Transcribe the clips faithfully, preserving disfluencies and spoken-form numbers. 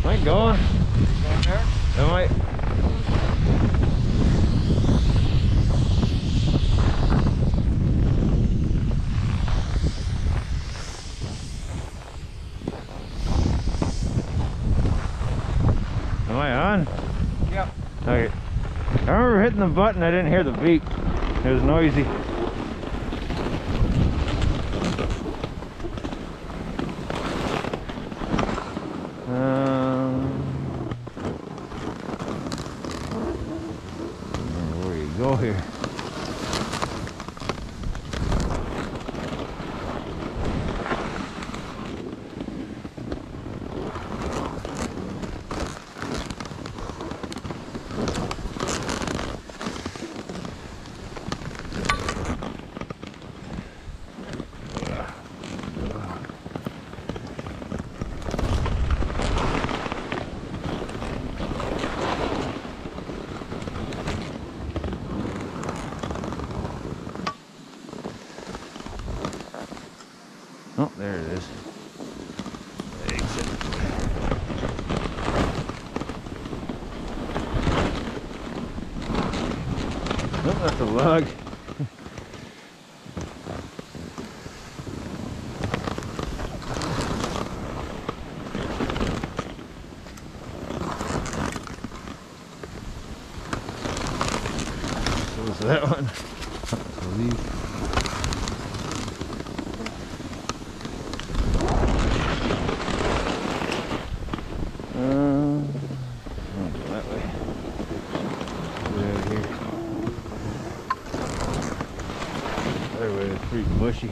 Am I going? Going there? Am I? Am I on? Yep. Okay. I remember hitting the button, I didn't hear the beep. It was noisy. Um, where do you go here? Oh, there it is. Exit. Oh, that's a log. So was that one? I believe. Um, I'll go that way. Way out here. That way it's pretty bushy.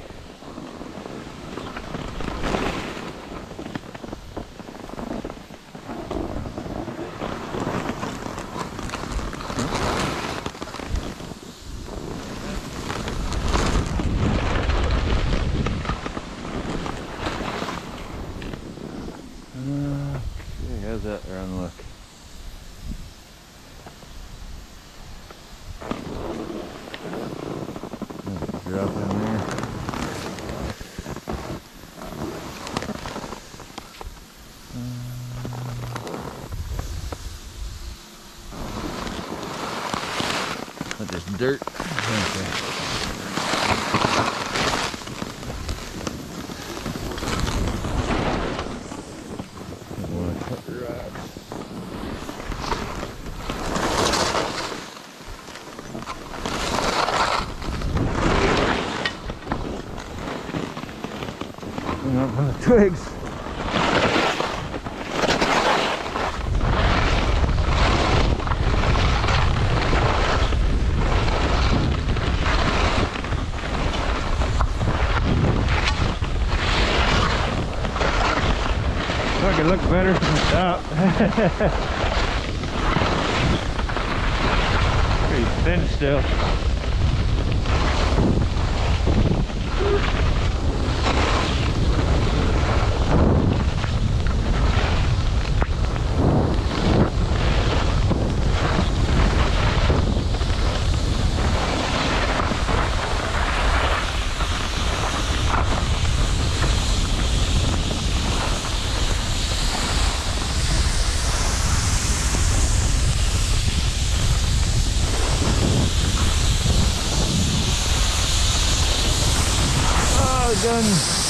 How's that run look? Drop in there. That's just dirt. Okay. Up on the twigs. I can look better from the top. Pretty thin still. Done.